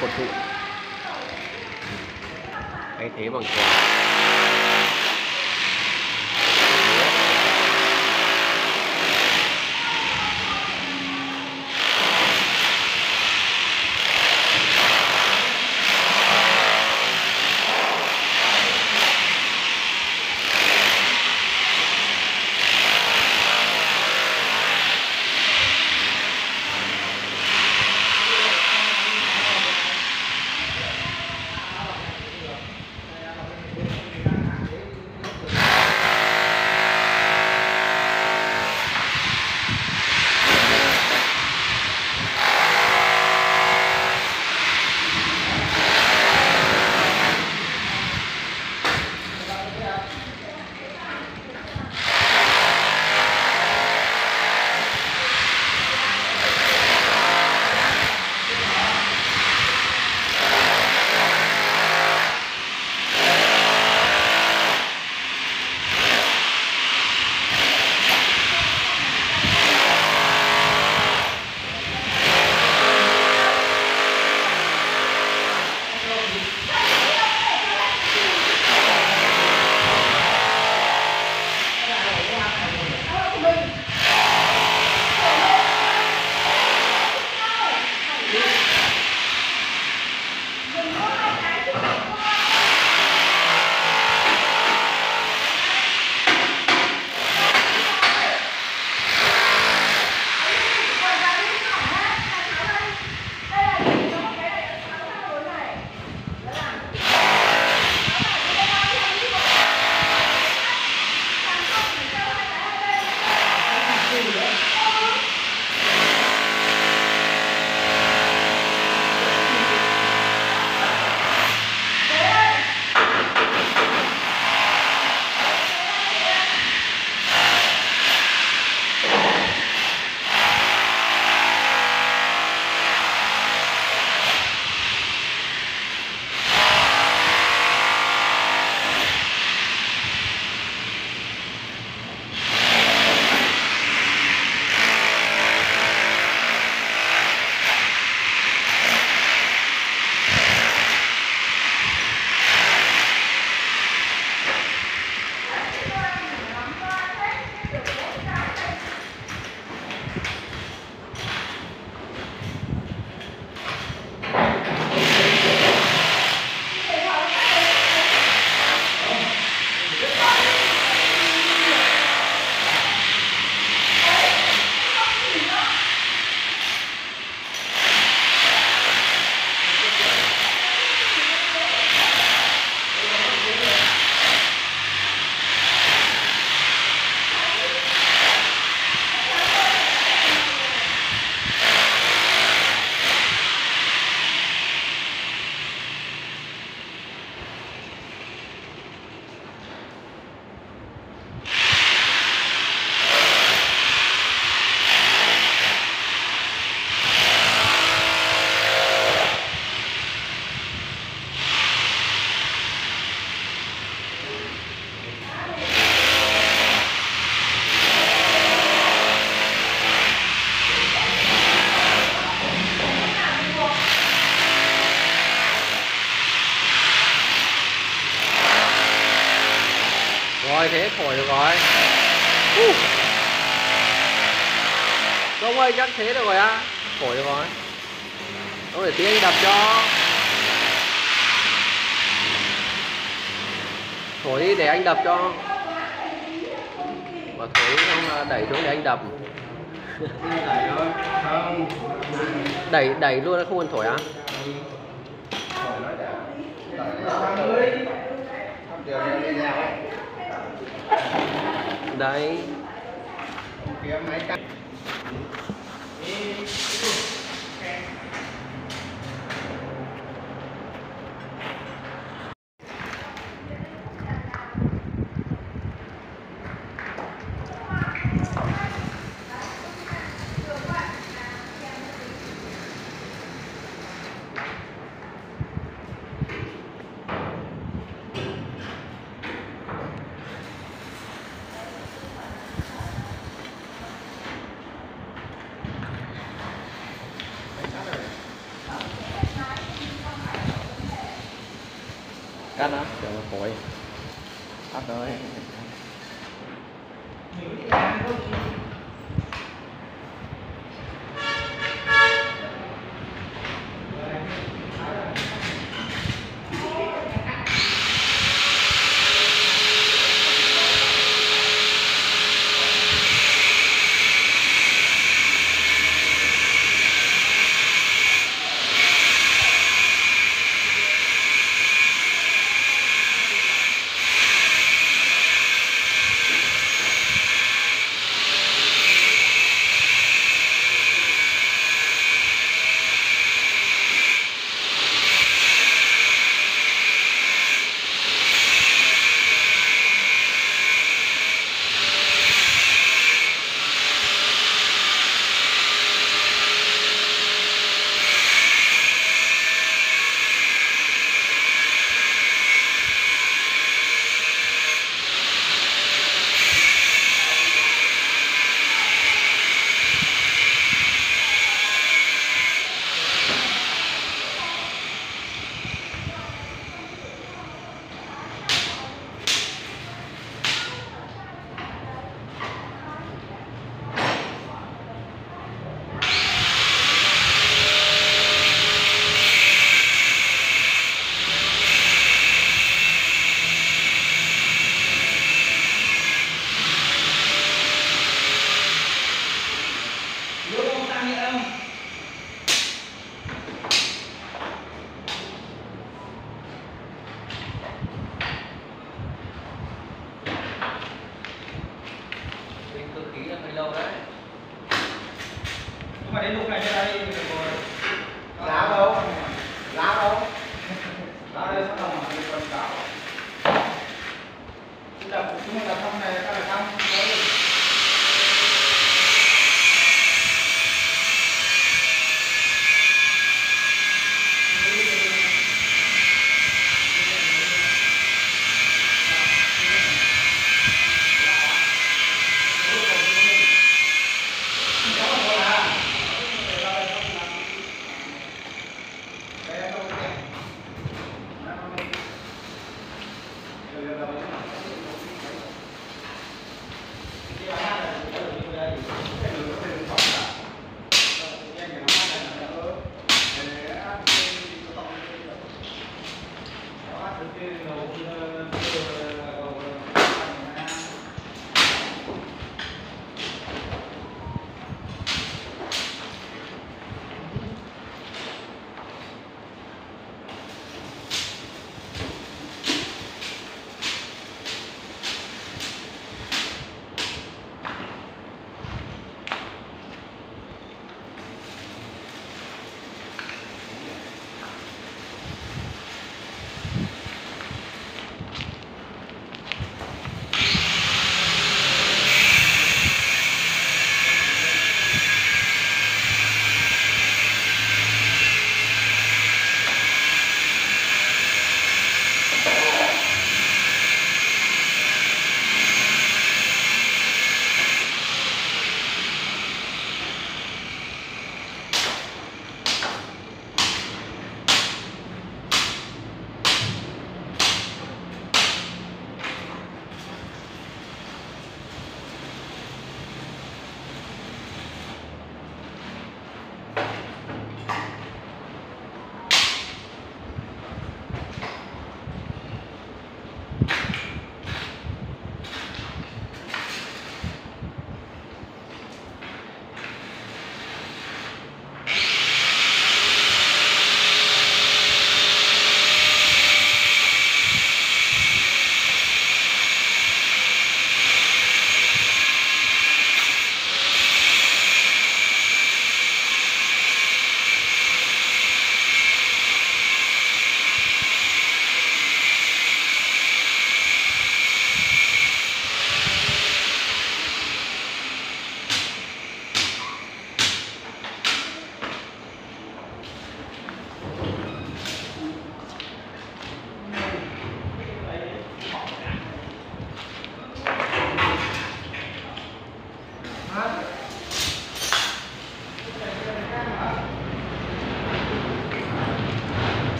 cột trụ thay thế bằng quạt. Rồi thế thổi được rồi. Ông ơi chắc thế được rồi á. Thổi được rồi. Ông để tí anh đập cho. Thổi đi để anh đập cho. Mà thổi không đẩy xuống để anh đập. Đẩy luôn không cần thổi á. Đấy. Cắt á. cho nó khỏi. Cắt rồi.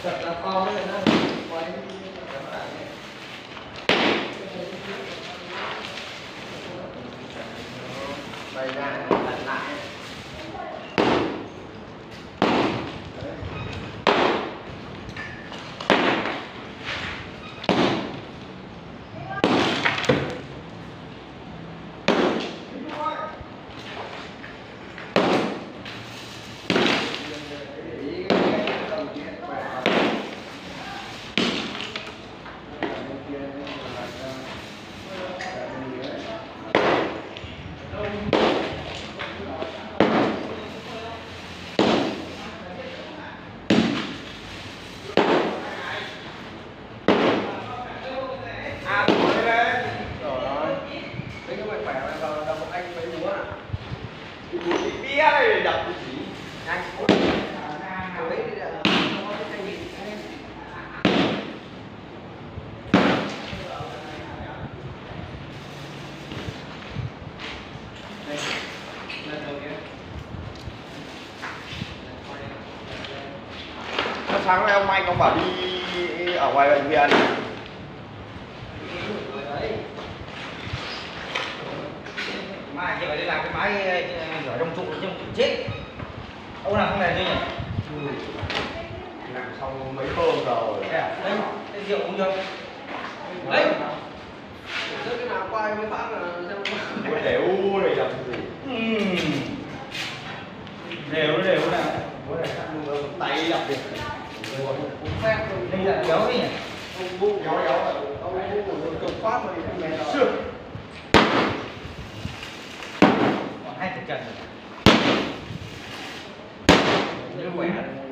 Thật là to đấy nó quay bày ra đặt lại. Sáng nay ông Anh ông bảo đi ở ngoài bệnh viện. Mai chị phải đi làm cái máy ở trong trụ chết. Ông làm không này chưa nhỉ? Làm xong mấy hôm rồi. Đấy, cái rượu uống chưa? Đấy. Trước cái nào quay mới phát là xem Có để u này làm gì? Đều nào. Bữa này chắc tay đập được. phép rồi. Đây là kéo đi nhỉ? Ông bu kéo ông bu của cực phát mà đi mẹ nó. Chưa. Còn 2 trận. Như khỏe.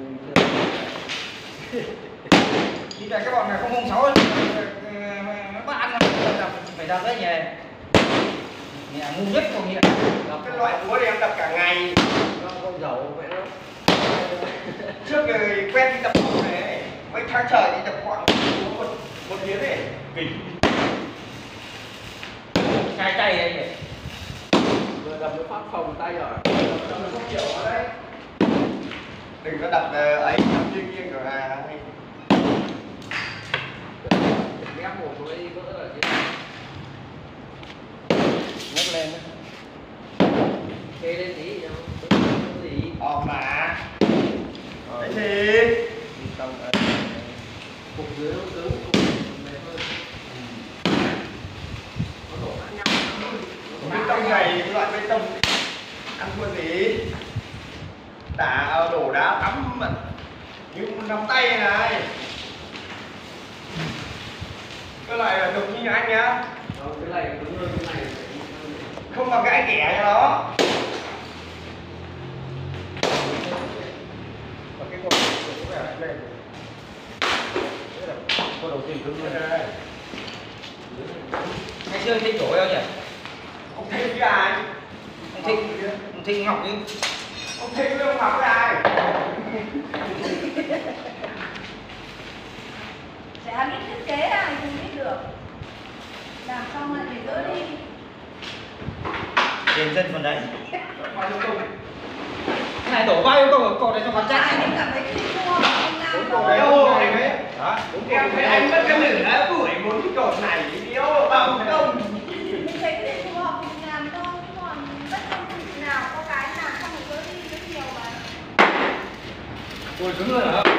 Chỉ là các bọn này không 06 ấy. Nó ăn phải ra tới nhà. Nhà ngu nhất còn hiện. Cái loại búa này em đập cả ngày. Nó con dầu vậy đó. Trước rồi quen đi đập búa này. Mấy tháng trời đi đập khoảng một tiếng này. Kinh. Cay đây nhỉ? Vừa đập nó phát phòng tay rồi. Đập nó không chịu ở đấy. Đừng có đập ấy đập riêng rồi hay. Ghép một cái vỡ rồi chứ. Nhấc lên. Kê lên tí gì không? Gì? Mà. Đấy thì. Cục dưới nó cứng, cục mềm hơn. Nó đổ khác nhau. Bê tông này loại bê tông ăn thua gì? Đổ đá thắm mà như nắm tay này. Cái loại là đục như anh nhá. Cái này cứng hơn cái này. Không bằng cái kẻ cho nó. Và cái con có vẻ lại lên. Con đầu tiên cứng hơn đây. Ngày xưa thích đổi đâu nhỉ? Ông Thích với ai? Ông Thích Ngọc đi. Ông Thích với ông Ngọc với ai? Chả biết thiết kế ai không biết được. Làm xong là thì dỡ đi. Tiền dân còn đấy. Cái này đổ bao nhiêu câu cột này cho con chắc. Ai cũng cảm thấy thích mua mà không làm Đúng đâu. rồi, ô này đấy. Đó. Em thấy anh mất cái nửa buổi muốn cái cột này yếu bằng công. Mình thấy cái này phù hợp mình làm thôi. Chứ còn bất công không chị nào có cái làm xong rồi dỡ đi rất nhiều mà. Ôi cứng hơn hả?